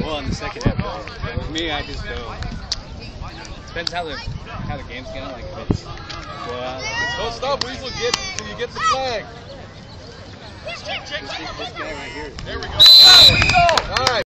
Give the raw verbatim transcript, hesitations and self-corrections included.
Well, in the second half, though. For me, I just go. Depends how the how the game's going. Like if it's well, like Don't stop, Weasel. Get till you get the flag. this, this guy right here. There we go. Nice.